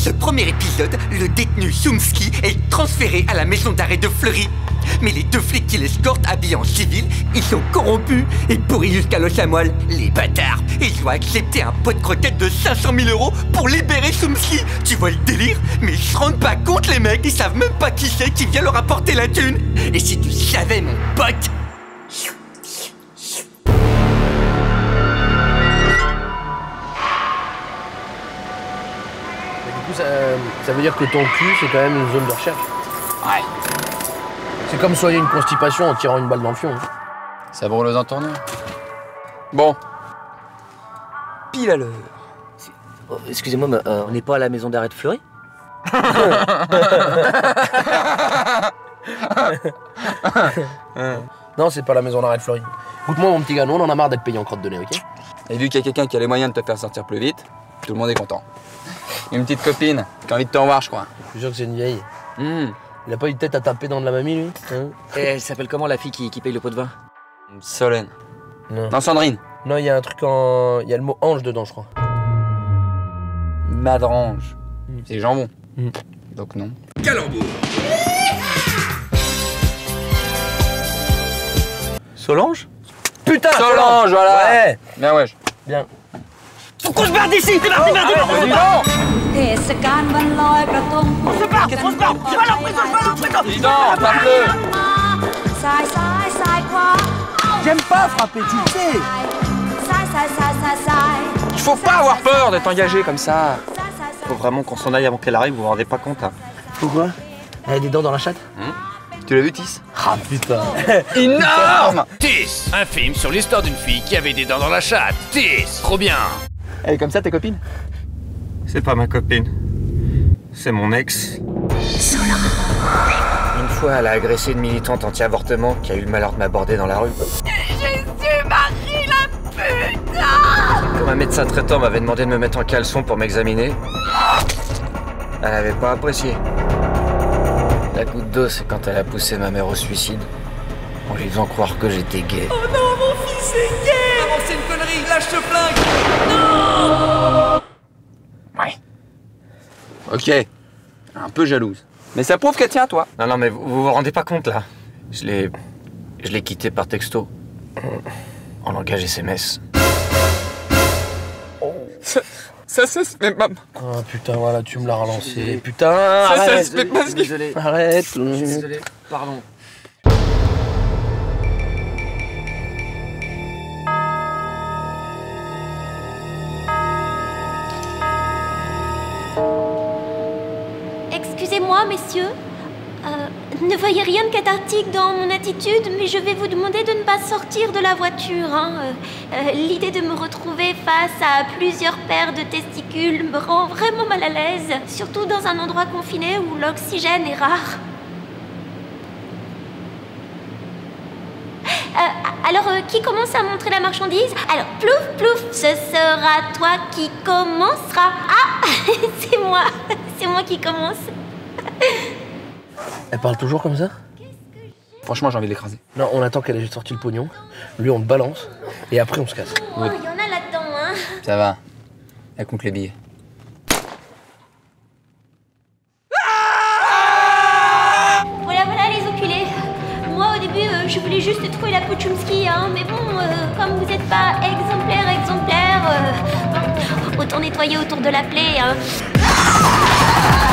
ce premier épisode, le détenu Chomsky est transféré à la maison d'arrêt de Fleury. Mais les deux flics qui l'escortent, habillés en civil, ils sont corrompus et pourris jusqu'à l'os à moelle. Les bâtards. Et ils ont accepté un pot de croquettes de 500 000 € pour libérer Chomsky. Tu vois le délire? Mais ils se rendent pas compte, les mecs. Ils savent même pas qui c'est qui vient leur apporter la thune. Et si tu savais, mon pote. Ça veut dire que ton cul, c'est quand même une zone de recherche. Ouais. C'est comme soigner une constipation en tirant une balle dans le fion. Ça brûle aux entournures. Bon. Pile à l'heure. Oh, excusez-moi, mais on n'est pas à la maison d'arrêt de Fleury? Non, c'est pas la maison d'arrêt de Fleury. Écoute-moi, mon petit gars, nous, on en a marre d'être payé en crotte de nez, ok? Et vu qu'il y a quelqu'un qui a les moyens de te faire sortir plus vite, tout le monde est content. Une petite copine qui a envie de te revoir, je crois. Je suis sûr que c'est une vieille. Il a pas eu de tête à taper dans de la mamie, lui, hein? Et elle s'appelle comment, la fille qui paye le pot de vin? Solène. Non. Non, Sandrine. Non, il y a un truc en... Il y a le mot ange dedans, je crois. Madrange. C'est jambon. Donc non. Calembour. Solange? Putain, Solange, voilà. Ouais. Bien, ouais. Bien. Faut qu'on se barre d'ici! C'est parti, parti, parti! On se barre! Qu'est-ce qu'on se barre? Je vais à l'emprisonnement! Dis donc, frappe-le. J'aime pas frapper, tu le sais. Il faut pas avoir peur d'être engagé comme ça. Faut vraiment qu'on s'en aille avant qu'elle arrive, vous vous rendez pas compte, hein. Pourquoi? Elle a des dents dans la chatte? Tu l'as vu, Tis? Ah putain. Énorme. Tis, un film sur l'histoire d'une fille qui avait des dents dans la chatte. Tis, trop bien. Elle est comme ça, tes copines? C'est pas ma copine. C'est mon ex. Une fois, elle a agressé une militante anti-avortement qui a eu le malheur de m'aborder dans la rue. Jésus-Marie, la putain! Comme un médecin traitant m'avait demandé de me mettre en caleçon pour m'examiner, elle avait pas apprécié. La goutte d'eau, c'est quand elle a poussé ma mère au suicide, en lui faisant croire que j'étais gay. Oh non, mon fils est gay! Maman, c'est une connerie, lâche ce flingue! Non! Ouais. Ok. Un peu jalouse. Mais ça prouve qu'elle tient à toi. Non, mais vous vous rendez pas compte, là. Je l'ai quitté par texto. En langage SMS. Ça se fait pas. Oh putain, voilà, tu me l'as relancé. Putain, Ça arrête. se fait pas. Désolé. Arrête. Désolé. Pardon. Excusez-moi, messieurs. Ne voyez rien de cathartique dans mon attitude, mais je vais vous demander de ne pas sortir de la voiture. L'idée de me retrouver face à plusieurs paires de testicules me rend vraiment mal à l'aise, surtout dans un endroit confiné où l'oxygène est rare. Alors, qui commence à montrer la marchandise? Alors, plouf, plouf, ce sera toi qui commencera. Ah, c'est moi qui commence. Elle parle toujours comme ça? Franchement, j'ai envie de l'écraser. Non, on attend qu'elle ait sorti le pognon. Lui, on le balance. Et après, on se casse. Oh, il y en a là-dedans, hein. Ça va. Elle compte les billets. Voilà les oculés. Moi, au début, je voulais juste trouver la peau de Chomsky, hein. Mais bon, comme vous n'êtes pas exemplaire, autant nettoyer autour de la plaie, hein.